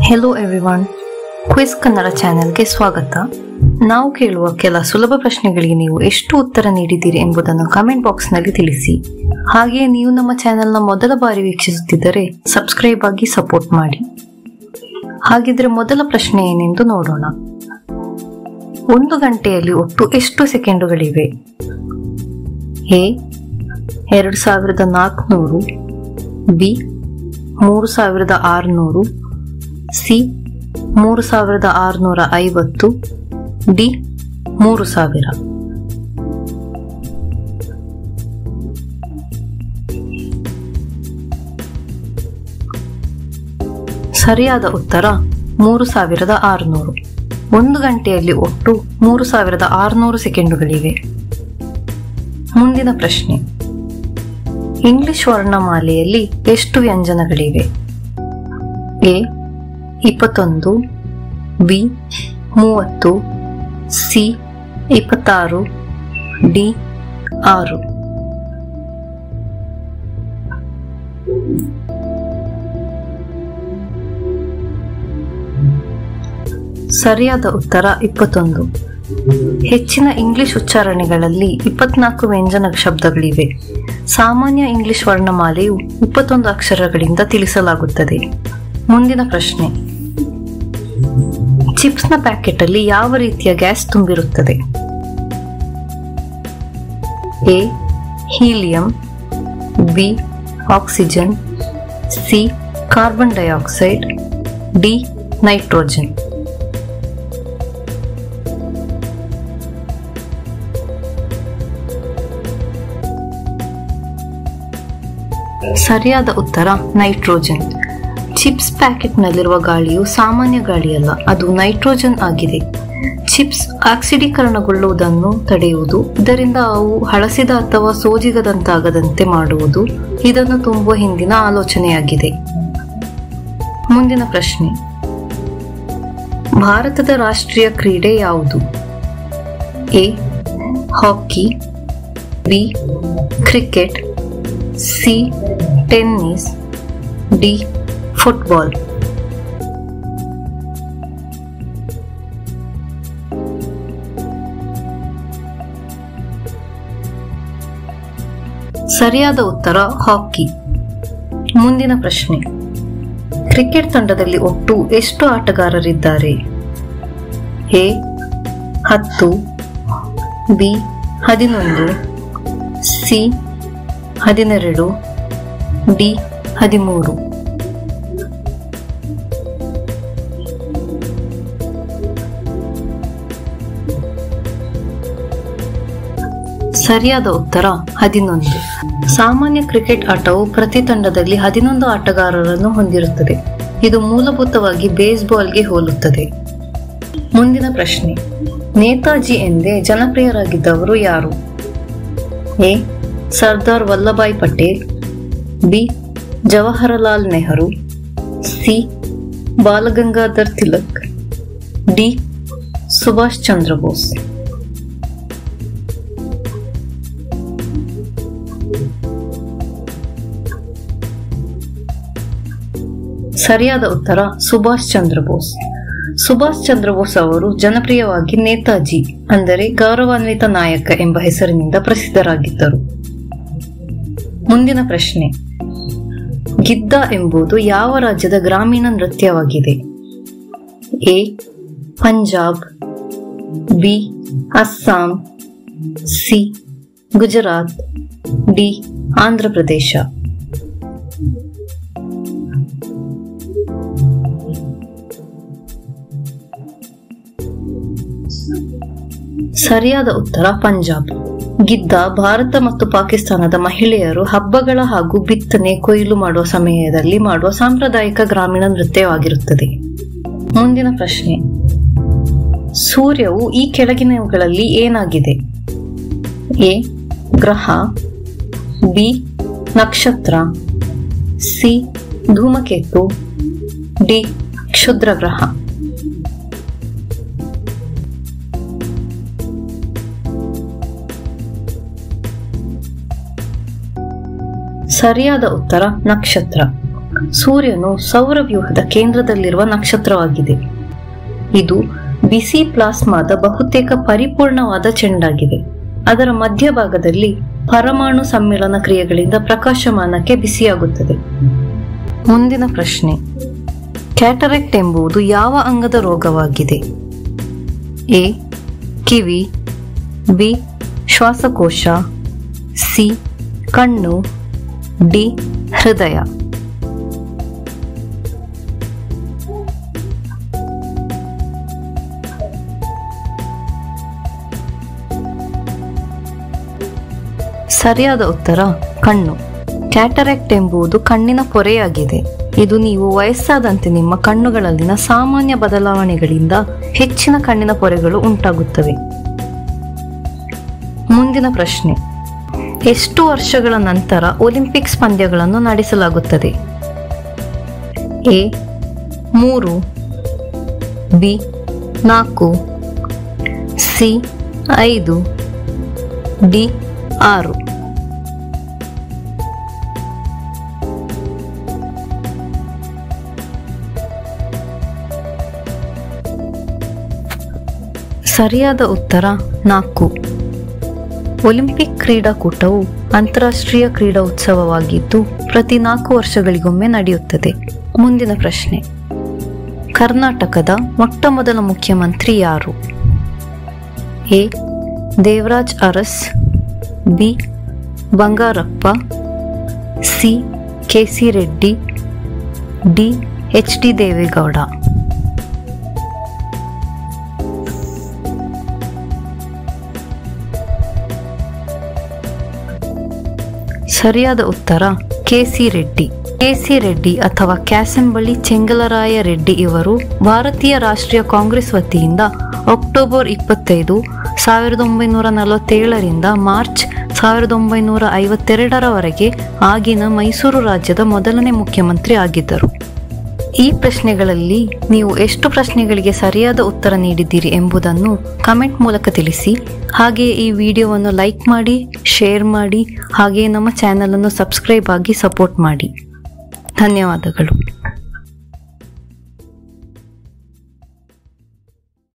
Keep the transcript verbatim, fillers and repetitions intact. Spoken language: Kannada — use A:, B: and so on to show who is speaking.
A: ಹೆಲೋ ಎವ್ರಿವನ್, ಕ್ವಿಜ್ ಕನ್ನಡ ಚಾನೆಲ್ಗೆ ಸ್ವಾಗತ. ನಾವು ಕೇಳುವ ಕೆಲ ಸುಲಭ ಪ್ರಶ್ನೆಗಳಿಗೆ ನೀವು ಎಷ್ಟು ಉತ್ತರ ನೀಡಿದ್ದೀರಿ ಎಂಬುದನ್ನು ಕಮೆಂಟ್ ಬಾಕ್ಸ್ನಲ್ಲಿ ತಿಳಿಸಿ. ಹಾಗೆಯೇ ನೀವು ನಮ್ಮ ಚಾನೆಲ್ನ ಮೊದಲ ಬಾರಿ ವೀಕ್ಷಿಸುತ್ತಿದ್ದರೆ ಸಬ್ಸ್ಕ್ರೈಬ್ ಆಗಿ ಸಪೋರ್ಟ್ ಮಾಡಿ. ಹಾಗಿದ್ರೆ ಮೊದಲ ಪ್ರಶ್ನೆ ಏನೆಂದು ನೋಡೋಣ. ಒಂದು ಗಂಟೆಯಲ್ಲಿ ಒಟ್ಟು ಎಷ್ಟು ಸೆಕೆಂಡುಗಳಿವೆ? ಎ ಎರಡು ಸಾವಿರದ ನಾಲ್ಕುನೂರು, ಬಿ ಮೂರು ಸಾವಿರದ ಆರುನೂರು, ಸಿ ಮೂರು ಸಾವಿರದ ಆರುನೂರ ಐವತ್ತು, ಡಿ ಮೂರು ಸಾವಿರ. ಸರಿಯಾದ ಉತ್ತರ ಮೂರು ಸಾವಿರದ ಆರುನೂರು. ಒಂದು ಗಂಟೆಯಲ್ಲಿ ಒಟ್ಟು ಮೂರು ಸಾವಿರದ ಆರುನೂರು ಸೆಕೆಂಡುಗಳಿವೆ. ಮುಂದಿನ ಪ್ರಶ್ನೆ. ಇಂಗ್ಲಿಷ್ ವರ್ಣಮಾಲೆಯಲ್ಲಿ ಎಷ್ಟು ವ್ಯಂಜನಗಳಿವೆ? ಎ ಇಪ್ಪತ್ತೊಂದು, ಬಿ ಮೂವತ್ತು, ಸಿ ಇಪ್ಪತ್ತಾರು, ಡಿ ಆರು. ಸರಿಯಾದ ಉತ್ತರ ಇಪ್ಪತ್ತೊಂದು. ಹೆಚ್ಚಿನ ಇಂಗ್ಲಿಷ್ ಉಚ್ಚಾರಣೆಗಳಲ್ಲಿ ಇಪ್ಪತ್ನಾಲ್ಕು ವ್ಯಂಜನ ಶಬ್ದಗಳಿವೆ. ಸಾಮಾನ್ಯ ಇಂಗ್ಲಿಷ್ ವರ್ಣಮಾಲೆಯು ಇಪ್ಪತ್ತೊಂದು ಅಕ್ಷರಗಳಿಂದ ತಿಳಿಸಲಾಗುತ್ತದೆ. ಮುಂದಿನ ಪ್ರಶ್ನೆ. ಚಿಪ್ಸ್ನ ಪ್ಯಾಕೆಟ್ ಅಲ್ಲಿ ಯಾವ ರೀತಿಯ ಗ್ಯಾಸ್ ತುಂಬಿರುತ್ತದೆ? A helium, B oxygen, C carbon dioxide, D nitrogen. ಸರಿಯಾದ ಉತ್ತರ ನೈಟ್ರೋಜನ್. ಚಿಪ್ಸ್ ಪ್ಯಾಕೆಟ್ನಲ್ಲಿರುವ ಗಾಳಿಯು ಸಾಮಾನ್ಯ ಗಾಳಿಯಲ್ಲ, ಅದು ನೈಟ್ರೋಜನ್ ಆಗಿದೆ. ಚಿಪ್ಸ್ ಆಕ್ಸಿಡೀಕರಣಗೊಳ್ಳುವುದನ್ನು ತಡೆಯುವುದು, ಇದರಿಂದ ಅವು ಹಳಸಿದ ಅಥವಾ ಸೋಜಿಗದಂತಾಗದಂತೆ ಮಾಡುವುದು ಇದನ್ನು ತುಂಬುವ ಹಿಂದಿನ ಆಲೋಚನೆಯಾಗಿದೆ. ಮುಂದಿನ ಪ್ರಶ್ನೆ. ಭಾರತದ ರಾಷ್ಟ್ರೀಯ ಕ್ರೀಡೆ ಯಾವುದು? A hockey, B cricket, C tennis, D football. ಸರಿಯಾದ ಉತ್ತರ ಹಾಕಿ. ಮುಂದಿನ ಪ್ರಶ್ನೆ. ಕ್ರಿಕೆಟ್ ತಂಡದಲ್ಲಿ ಒಟ್ಟು ಎಷ್ಟು ಆಟಗಾರರಿದ್ದಾರೆ? ಎ ಹತ್ತು, ಬಿ ಹದಿನೊಂದು, ಸಿ ಹದಿನೆರಡು, ಡಿ ಹದಿಮೂರು. ಸರಿಯಾದ ಉತ್ತರ ಹದಿನೊಂದು. ಸಾಮಾನ್ಯ ಕ್ರಿಕೆಟ್ ಆಟವು ಪ್ರತಿ ತಂಡದಲ್ಲಿ ಹದಿನೊಂದು ಆಟಗಾರರನ್ನು ಹೊಂದಿರುತ್ತದೆ. ಇದು ಮೂಲಭೂತವಾಗಿ ಬೇಸ್ಬಾಲ್ಗೆ ಹೋಲುತ್ತದೆ. ಮುಂದಿನ ಪ್ರಶ್ನೆ. ನೇತಾಜಿ ಎಂದೇ ಜನಪ್ರಿಯರಾಗಿದ್ದವರು ಯಾರು? A Sardar Vallabhbhai Patel, B Jawaharlal Nehru, C Balgangadhar Tilak, D Subhash Chandra Bose. ಸರಿಯಾದ ಉತ್ತರ ಸುಭಾಷ್ ಚಂದ್ರ ಬೋಸ್. ಸುಭಾಷ್ ಚಂದ್ರ ಬೋಸ್ ಅವರು ಜನಪ್ರಿಯವಾಗಿ ನೇತಾಜಿ ಅಂದರೆ ಗೌರವಾನ್ವಿತ ನಾಯಕ ಎಂಬ ಹೆಸರಿನಿಂದ ಪ್ರಸಿದ್ಧರಾಗಿದ್ದರು. ಮುಂದಿನ ಪ್ರಶ್ನೆ. ಗಿದ್ದ ಎಂಬುದು ಯಾವ ರಾಜ್ಯದ ಗ್ರಾಮೀಣ ನೃತ್ಯವಾಗಿದೆ? A Punjab, B Assam, C Gujarat, D Andhra Pradesh. ಸರಿಯಾದ ಉತ್ತರ ಪಂಜಾಬ್. ಗಿದ್ದ ಭಾರತ ಮತ್ತು ಪಾಕಿಸ್ತಾನದ ಮಹಿಳೆಯರು ಹಬ್ಬಗಳ ಹಾಗೂ ಬಿತ್ತನೆ ಕೊಯ್ಲು ಮಾಡುವ ಸಮಯದಲ್ಲಿ ಮಾಡುವ ಸಾಂಪ್ರದಾಯಿಕ ಗ್ರಾಮೀಣ ನೃತ್ಯವಾಗಿರುತ್ತದೆ. ಮುಂದಿನ ಪ್ರಶ್ನೆ. ಸೂರ್ಯವು ಈ ಕೆಳಗಿನವುಗಳಲ್ಲಿ ಏನಾಗಿದೆ? ಎ ಗ್ರಹ, ಬಿ ನಕ್ಷತ್ರ, ಸಿ ಧೂಮಕೇತು, ಡಿ ಕ್ಷುದ್ರ ಗ್ರಹ. ಸರಿಯಾದ ಉತ್ತರ ನಕ್ಷತ್ರ. ಸೂರ್ಯನು ಸೌರವ್ಯೂಹದ ಕೇಂದ್ರದಲ್ಲಿರುವ ನಕ್ಷತ್ರವಾಗಿದೆ. ಇದು ಬಿಸಿ ಪ್ಲಾಸ್ಮಾದ ಬಹುತೇಕ ಪರಿಪೂರ್ಣವಾದ ಚೆಂಡಾಗಿದೆ. ಅದರ ಮಧ್ಯಭಾಗದಲ್ಲಿ ಪರಮಾಣು ಸಮ್ಮಿಳನ ಕ್ರಿಯೆಗಳಿಂದ ಪ್ರಕಾಶಮಾನಕ್ಕೆ ಬಿಸಿಯಾಗುತ್ತದೆ. ಮುಂದಿನ ಪ್ರಶ್ನೆ, ಕ್ಯಾಟರಾಕ್ಟ್ ಎಂಬುದು ಯಾವ ಅಂಗದ ರೋಗವಾಗಿದೆ? ಎ ಕಿವಿ, ಬಿ ಶ್ವಾಸಕೋಶ, ಸಿ ಕಣ್ಣು, ಡಿ ಹೃದಯ. ಸರಿಯಾದ ಉತ್ತರ ಕಣ್ಣು. ಕ್ಯಾಟರಾಕ್ಟ್ ಎಂಬುದು ಕಣ್ಣಿನ ಪೊರೆಯಾಗಿದೆ. ಇದು ನೀವು ವಯಸ್ಸಾದಂತೆ ನಿಮ್ಮ ಕಣ್ಣುಗಳಲ್ಲಿನ ಸಾಮಾನ್ಯ ಬದಲಾವಣೆಗಳಿಂದ ಹೆಚ್ಚಿನ ಕಣ್ಣಿನ ಪೊರೆಗಳು ಉಂಟಾಗುತ್ತವೆ. ಮುಂದಿನ ಪ್ರಶ್ನೆ, ಎಷ್ಟು ವರ್ಷಗಳ ನಂತರ ಒಲಿಂಪಿಕ್ಸ್ ಪಂದ್ಯಗಳನ್ನು ನಡೆಸಲಾಗುತ್ತದೆ? ಎ ಮೂರು, ಬಿ ನಾಲ್ಕು, ಸಿ ಐದು, ಡಿ ಆರು. ಸರಿಯಾದ ಉತ್ತರ ನಾಲ್ಕು. ಒಲಿಂಪಿಕ್ ಕ್ರೀಡಾಕೂಟವು ಅಂತಾರಾಷ್ಟ್ರೀಯ ಕ್ರೀಡಾ ಉತ್ಸವವಾಗಿದ್ದು ಪ್ರತಿ ನಾಲ್ಕು ವರ್ಷಗಳಿಗೊಮ್ಮೆ ನಡೆಯುತ್ತದೆ. ಮುಂದಿನ ಪ್ರಶ್ನೆ, ಕರ್ನಾಟಕದ ಮೊಟ್ಟ ಮೊದಲ ಮುಖ್ಯಮಂತ್ರಿ ಯಾರು? A Devaraj Urs, B Bangarappa, C K C Reddy, D H D Deve Gowda. ಸರಿಯಾದ ಉತ್ತರ K C Reddy. K C Reddy ಅಥವಾ ಕ್ಯಾಸಂಬಳ್ಳಿ ಚೆಂಗಲರಾಯ ರೆಡ್ಡಿ ಇವರು ಭಾರತೀಯ ರಾಷ್ಟ್ರೀಯ ಕಾಂಗ್ರೆಸ್ ವತಿಯಿಂದ ಅಕ್ಟೋಬರ್ ಇಪ್ಪತ್ತೈದು ಸಾವಿರದ ಒಂಬೈನೂರ ನಲವತ್ತೇಳರಿಂದ ಮಾರ್ಚ್ ಸಾವಿರದ ಒಂಬೈನೂರ ಐವತ್ತೆರಡರವರೆಗೆ ಆಗಿನ ಮೈಸೂರು ರಾಜ್ಯದ ಮೊದಲನೇ ಮುಖ್ಯಮಂತ್ರಿ ಆಗಿದ್ದರು. ಈ ಪ್ರಶ್ನೆಗಳಲ್ಲಿ ನೀವು ಎಷ್ಟು ಪ್ರಶ್ನೆಗಳಿಗೆ ಸರಿಯಾದ ಉತ್ತರ ನೀಡಿದ್ದೀರಿ ಎಂಬುದನ್ನು ಕಮೆಂಟ್ ಮೂಲಕ ತಿಳಿಸಿ. ಹಾಗೆಯೇ ಈ ವಿಡಿಯೋವನ್ನು ಲೈಕ್ ಮಾಡಿ, ಶೇರ್ ಮಾಡಿ, ಹಾಗೆಯೇ ನಮ್ಮ ಚಾನಲನ್ನು ಸಬ್ಸ್ಕ್ರೈಬ್ ಆಗಿ ಸಪೋರ್ಟ್ ಮಾಡಿ. ಧನ್ಯವಾದಗಳು.